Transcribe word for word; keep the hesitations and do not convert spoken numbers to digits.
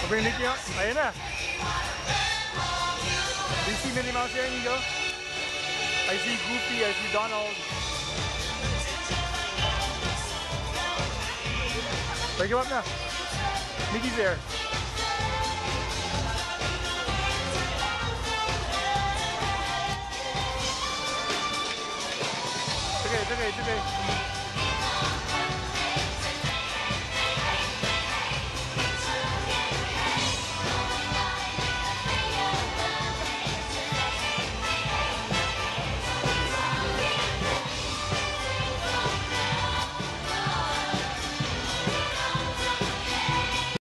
bring Mickey up. Ayan na. Do you see Minnie Mouse there, Nico? I see Goofy, I see Donald. Break him up now. Mickey's there. It's okay, it's okay, it's okay.